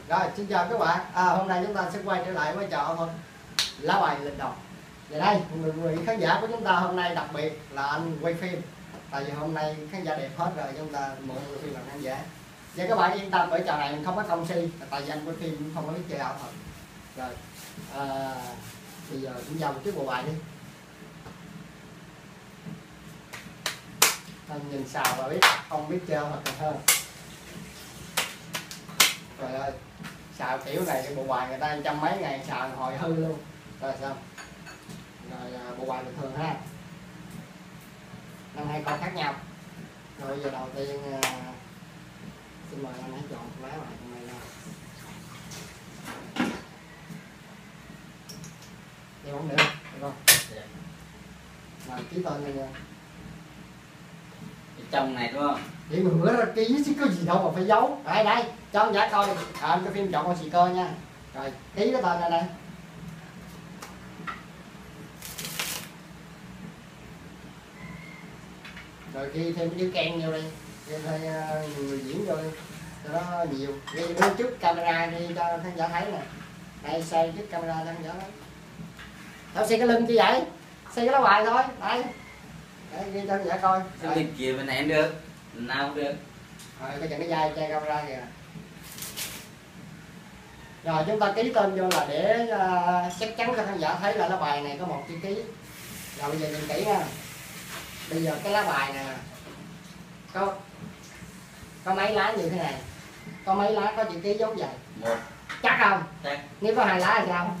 Rồi, xin chào các bạn. Hôm nay chúng ta sẽ quay trở lại với trò thôi lá bài lịch đồng. Và đây, người khán giả của chúng ta hôm nay đặc biệt là anh quay phim. Tại vì hôm nay khán giả đẹp hết rồi, chúng ta mượn quay phim làm khán giả. Và các bạn yên tâm, bởi trò này không có công si, tại vì anh quay phim cũng không có biết chơi ảo thuật. Rồi, bây giờ chúng vào một chiếc bộ bài đi. Anh nhìn xào là biết không biết chơi ảo thuật hơn. Trời ơi, xào kiểu này cái bộ bài người ta trăm mấy ngày xào hồi hư luôn. Rồi sao? Rồi bộ bài bình thường ha. Năm hai con khác nhau. Rồi bây giờ đầu tiên xin mời anh hãy chọn lá bài trong này nào. Đây bóng nữa, được không? Rồi ký tên này nha. Trong này đúng không? Vậy mà bữa ra ký chứ có gì đâu mà phải giấu. Đây đây, cho anh giả coi. Anh cái phim chọn con xì cơ nha. Rồi ký cái tên ra đây. Rồi ghi thêm cái chữ Ken vô đi, ghi thêm người diễn vô đi cho nó nhiều, ghi đứng trước camera đi cho khán giả thấy nè. Đây xoay trước camera cho khán giả thấy. Đâu xoay cái lưng chứ vậy, xoay cái lá bài thôi. Đây để ghi cho khán giả coi. Bên kia bên này được, bên nào cũng được. Rồi cái chừng cái dây che camera kìa. Rồi chúng ta ký tên vô là để chắc chắn cho khán giả thấy là lá bài này có một chữ ký. Rồi bây giờ nhìn kỹ nha. Bây giờ cái lá bài nè có mấy lá như thế này, có mấy lá có chữ ký giống vậy? Một. Chắc không? Chắc. Nếu có hai lá thì sao?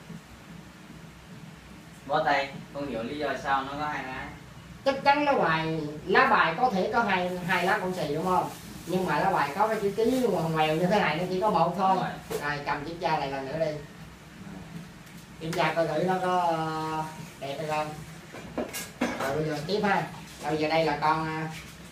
Bó tay, không hiểu lý do sao nó có hai lá. Chắc chắn lá bài có thể có hai lá con xì đúng không? Nhưng mà lá bài có cái chữ ký ngoằn ngoèo như thế này nó chỉ có một thôi. Rồi cầm kiểm tra này lần nữa đi. Kiểm tra coi thử nó có đẹp hay không. Rồi bây giờ tiếp ha. Rồi bây giờ đây là con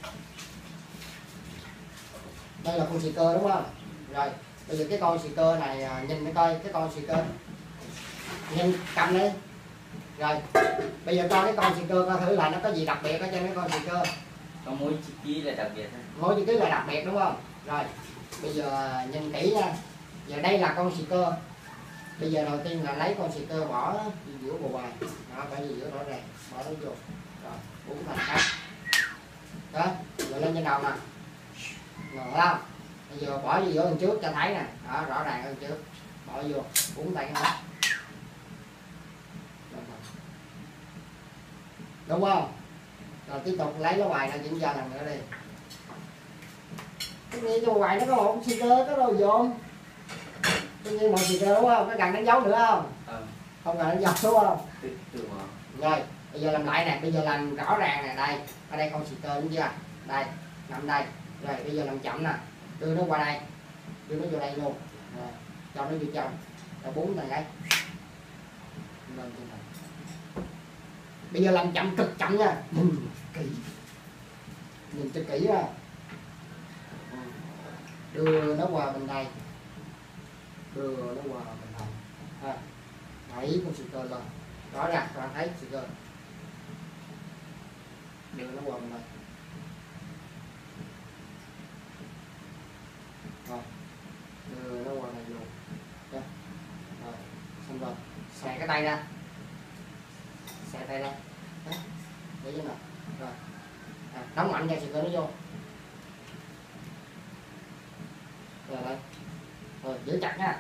xì cơ đúng không? Rồi bây giờ cái con xì cơ này nhìn để coi cái con xì cơ. Nhìn cầm đi. Rồi bây giờ cho cái con xì cơ coi thử là nó có gì đặc biệt ở trên cái con xì cơ. Có mỗi chữ ký là đặc biệt thôi. Mỗi chữ ký là đặc biệt đúng không? Rồi bây giờ nhìn kỹ nha. Giờ đây là con xì cơ. Bây giờ đầu tiên là lấy con xì cơ bỏ giữa bộ bài. Đó, phải giữa rõ ràng, bỏ nó vô. Rồi, bốn thành cắt. Đó, rồi lên trên đầu nè. Rồi không? Bây giờ bỏ vô giữa lần trước cho thấy nè. Đó, rõ ràng hơn trước. Bỏ vô, bốn tay cái đó. Đúng không? Rồi tiếp tục lấy lá bài ra kiểm tra lần nữa đi. Cái gì trong bài nó có một xì cơ, có đồ dồn. Tự nhiên một xì cơ đúng không? Có cần đánh dấu nữa không? Không cần đánh dấu đúng không? Rồi, bây giờ làm lại nè, bây giờ làm rõ ràng nè, đây, ở đây con xì cơ đúng chưa? Đây, nằm đây. Rồi bây giờ làm chậm nè, đưa nó qua đây, đưa nó vô đây luôn. Rồi, cho nó vô trong. Rồi bốn thằng ấy. Lên trên này. Bây giờ làm chậm, cực chậm nha. Nhìn kỹ. Nhìn cho kỹ ra. Đưa nó qua bên đây. Đưa nó qua bên này. Ha. Đẩy con xì cơ lên. Rõ ràng các bạn thấy xì cơ. Đưa nó qua bên đây. Rồi. Đưa nó qua này luôn. Rồi. Xong rồi. Xòe cái tay ra. Xòe tay ra. Đó. Để chứ nào. Rồi. Đóng mạnh ra xì cơ nó vô. Rồi đây. Rồi giữ chặt nha.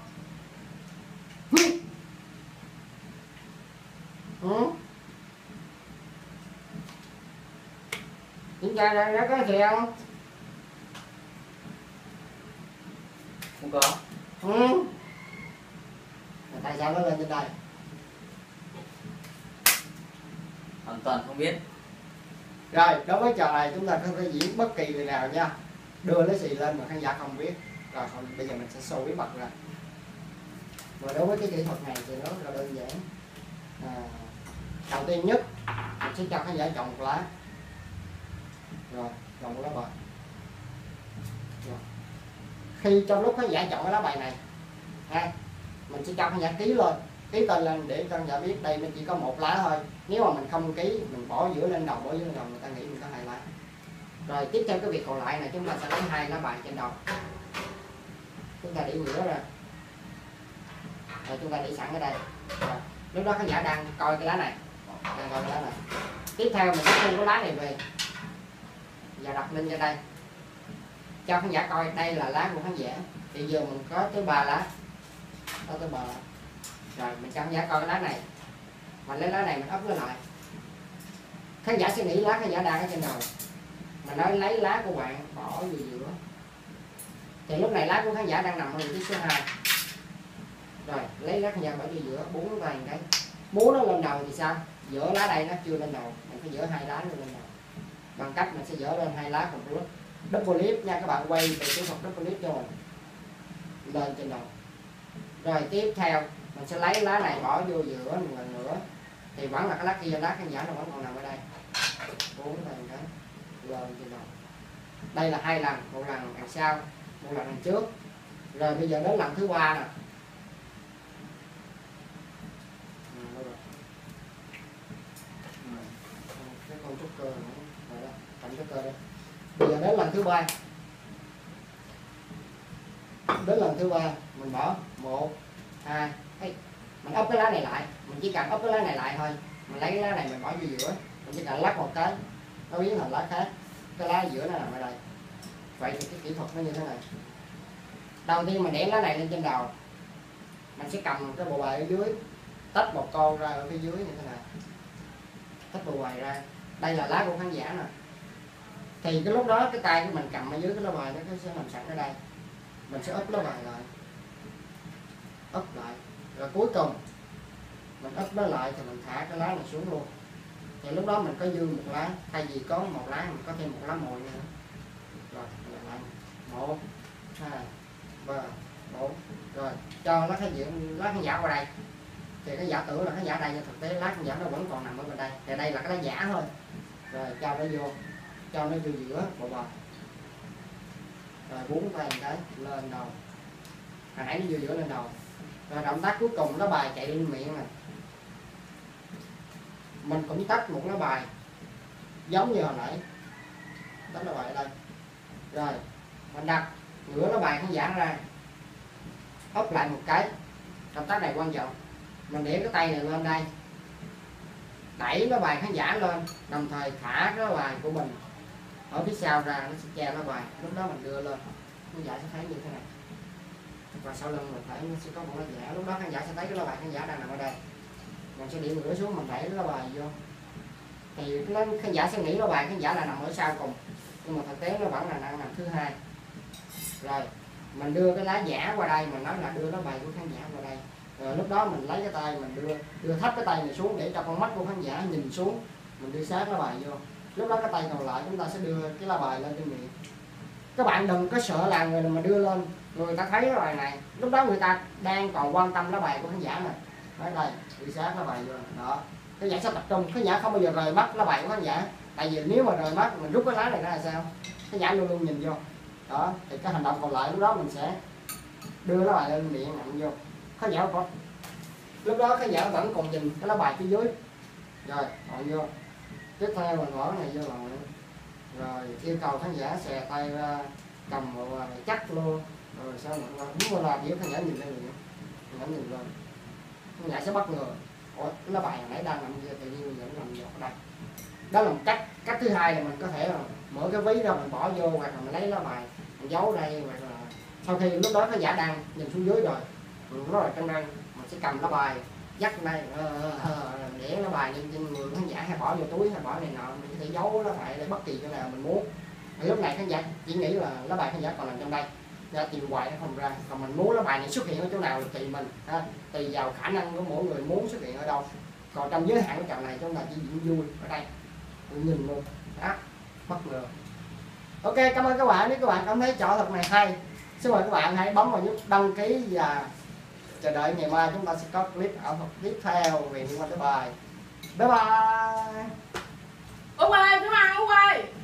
Kiểm tra ra có gì không? Không có. Tại sao nó lên trên đây? Hoàn toàn không biết. Rồi, đối với trò này chúng ta có thể diễn bất kỳ người nào nha. Đưa lấy xì lên mà khán giả không biết. Rồi bây giờ mình sẽ show bí mật ra. Và đối với cái kỹ thuật này thì nó rất là đơn giản. Đầu tiên nhất mình sẽ cho khán giả chọn một lá. Rồi, chọn một lá bài. Rồi. Khi trong lúc khán giả chọn cái lá bài này ha, mình sẽ cho khán giả ký lên, ký tên lên để cho khán giả biết đây nó chỉ có một lá thôi. Nếu mà mình không ký, mình bỏ giữa lên đầu, người ta nghĩ mình có hai lá. Rồi tiếp theo cái việc còn lại này chúng ta sẽ lấy hai lá bài trên đầu. chúng ta để nghĩa ra, rồi chúng ta để sẵn ở đây. Rồi. Lúc đó khán giả đang coi cái lá này, tiếp theo mình sẽ thu cái lá này về và đặt lên trên đây cho khán giả coi. Đây là lá của khán giả, thì giờ mình có tới 3 lá, có tới 3 lá. Rồi mình cho khán giả coi cái lá này, mình lấy lá này mình ấp nó lại. Khán giả sẽ nghĩ lá khán giả đang ở trên đầu, mình nói lấy lá của bạn bỏ vô giữa, thì lúc này lá của khán giả đang nằm ở vị trí số 2. Rồi lấy lá khán giả bỏ vô giữa, búng tay cái, muốn nó lên đầu thì sao? Giữa lá đây nó chưa lên đầu, mình phải dỡ 2 lá lên đầu bằng cách mình sẽ dỡ lên 2 lá cùng lúc. Double lift nha các bạn, quay từ kỹ thuật double lift cho mình lên trên đầu. Rồi tiếp theo mình sẽ lấy lá này bỏ vô giữa một lần nữa, thì vẫn là cái lá kia, lá khán giả nó vẫn còn nằm ở đây, bốn tay cái lên trên đầu. Đây là 2 lần, một lần đằng sau, một lần đằng trước. Rồi bây giờ đến lần thứ 3 nè. Cái con trúc cơ nữa, rồi đó, cầm trúc cơ đây. Bây giờ đến lần thứ 3. Đến lần thứ 3 mình bỏ 1, 2, mình ấp cái lá này lại, mình chỉ cần ấp cái lá này lại thôi. Mình lấy cái lá này mình bỏ vô giữa, mình chỉ cần lắc một cái nó biến thành lá khác, cái lá giữa nó nằm ở đây. Vậy thì cái kỹ thuật nó như thế này. Đầu tiên mình để lá này lên trên đầu, mình sẽ cầm cái bộ bài ở dưới, tách một con ra ở phía dưới như thế này, tách bộ bài ra. Đây là lá của khán giả nè, thì cái lúc đó cái tay của mình cầm ở dưới cái lá bài nó sẽ nằm sẵn ở đây. Mình sẽ úp lá bài lại, úp lại, rồi cuối cùng mình úp nó lại thì mình thả cái lá này xuống luôn. Thì lúc đó mình có dư một lá, thay vì có một lá mình có thêm một lá mồi nữa. Rồi mình lại 1, 2, 3, 4. Rồi cho lá khán giả qua đây, thì khán giả tưởng là khán giả đây, nhưng thực tế lá khán giả nó vẫn còn nằm ở bên đây, thì đây là cái lá giả thôi. Rồi cho nó vô, cho nó vô giữa bộ bài, rồi búng tay một cái lên đầu, hồi nãy nó vô giữa lên đầu. Rồi động tác cuối cùng lá bài chạy lên miệng này, mình cũng tách một lá bài giống như hồi nãy, tách lá bài ở đây. Rồi mình đặt nửa lá bài khán giả ra, úp lại một cái. Động tác này quan trọng, mình để cái tay này lên đây, đẩy lá bài khán giả lên, đồng thời thả cái lá bài của mình ở phía sau ra, nó sẽ che lá bài. Lúc đó mình đưa lên, khán giả sẽ thấy như thế này, và sau lưng mình phải nó sẽ có một lá giả. Lúc đó khán giả sẽ thấy cái lá bài khán giả đang nằm ở đây, mình sẽ điểm nửa xuống, mình đẩy cái lá bài vô, thì khán giả sẽ nghĩ lá bài khán giả là nằm ở sau cùng, nhưng mà thực tế nó vẫn là nằm thứ 2. Rồi mình đưa cái lá giả qua đây, mình nói là đưa lá bài của khán giả qua đây. Rồi lúc đó mình lấy cái tay mình đưa thấp cái tay này xuống để cho con mắt của khán giả nhìn xuống, mình đưa sát lá bài vô. Lúc đó cái tay còn lại chúng ta sẽ đưa cái lá bài lên trên miệng. Các bạn đừng có sợ là người mà đưa lên người ta thấy lá bài này, lúc đó người ta đang còn quan tâm lá bài của khán giả này. Ở đây đưa sát lá bài vô đó, khán giả sẽ tập trung, khán giả không bao giờ rời mắt lá bài của khán giả. Tại vì nếu mà rời mắt mình rút cái lá này ra là sao, khán giả luôn luôn nhìn vô đó. Thì cái hành động còn lại lúc đó mình sẽ đưa lá bài lên miệng nặng vô, khán giả có, lúc đó khán giả vẫn còn nhìn cái lá bài phía dưới. Rồi còn vô, tiếp theo mình bỏ cái này vô rồi, rồi yêu cầu khán giả xè tay ra, cầm vào chắc luôn. Rồi sao nữa, muốn làm gì khán giả nhìn lên liền, khán giả nhìn lên, khán giả sẽ bất ngờ, ủa cái lá bài hồi nãy đang nằm kia tự nhiên giờ nó nằm vào ở đây. Đó là một cách thứ hai là mình có thể là mở cái ví ra mình bỏ vô, hoặc là mình lấy lá bài mình giấu đây, hoặc là sau khi lúc đó khán giả đang nhìn xuống dưới rồi, nó là trong đây, mình sẽ cầm lá bài dắt đây, để lá bài trên người khán giả, hay bỏ vô túi, hay bỏ này nọ, mình có thể giấu lá bài để bất kỳ chỗ nào mình muốn. Lúc này khán giả chỉ nghĩ là lá bài khán giả còn nằm trong đây, ra tìm hoài nó không ra. Còn mình muốn lá bài này xuất hiện ở chỗ nào thì tùy mình, tùy vào khả năng của mỗi người muốn xuất hiện ở đâu. Còn trong giới hạn của trận này chúng ta chỉ diễn vui ở đây, nhìn luôn đó, bất ngờ. Ok, cảm ơn các bạn. Nếu các bạn cảm thấy trò thuật này hay, xin mời các bạn hãy bấm vào nút đăng ký và chờ đợi ngày mai chúng ta sẽ có clip ảo thuật tiếp theo về liên quan tới bài. Bye bye. Út ơi, cảm ơn Út ơi.